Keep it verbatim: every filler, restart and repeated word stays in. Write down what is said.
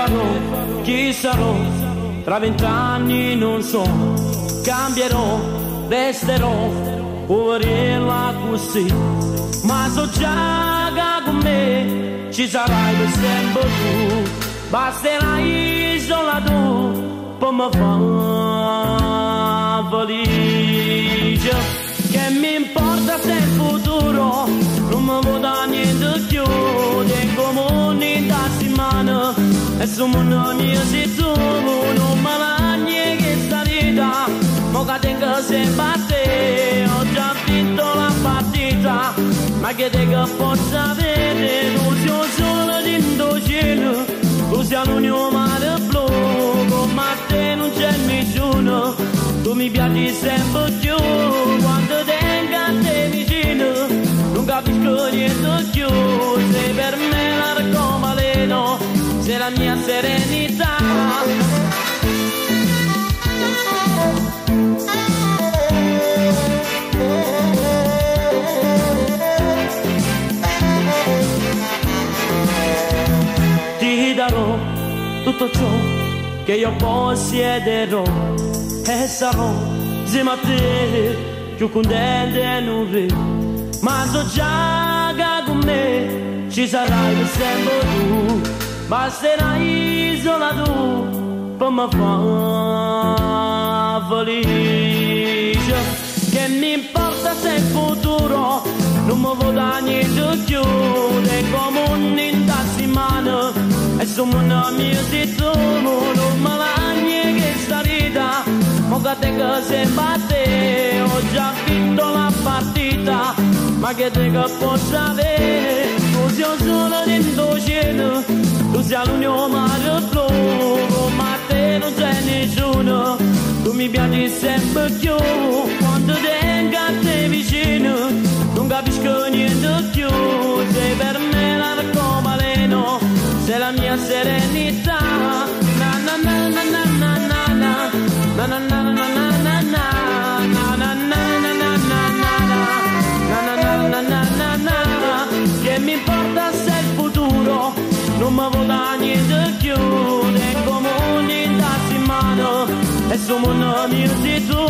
farò, chi sarò, tra vent'anni non so, cambierò, resterò, poverella così, ma so già che con me ci sarai per sempre tu, basterai sola tu per me far felice, che mi importa se il futuro non mi vuota niente più, tengo money da settimana e sono una mia se tu non me la niente che sta vita, mo che tengo sempre a te, ho già vinto la partita, ma che te che posso avere, tu sei solo dentro cielo, tu sei l'unico mare blu, come a te non c'è nessuno, tu mi piaci sempre più, quando tengo a te vicino, non capisco niente più, sei per me l'arcobaleno, sei la mia serenità. Ti darò tutto ciò che io possiederò e sarò insieme a te più contento e non re, ma so già che con me ci sarai per sempre tu, basterai sola tu per me far felice, che mi importa se il futuro non mi vuota niente più, tengo money in tassimana e sono una mia se tu non me la niente che sta vita, mo che te che sempre a te, ho già vinto la partita, ma che te che posso avere, tu sei solo dentro cielo, tu sei l'unico mare blu, come a te non c'è nessuno, tu mi piaci sempre più, quando tengo a te vicino, non capisco niente più, sei per me l'arcobaleno, sei la mia serenità, na na na na na na na na na na na na na na na na na na, che mi importa se il futuro non mi vuota niente più, tengo money in tassi in mano e sono una mia se tu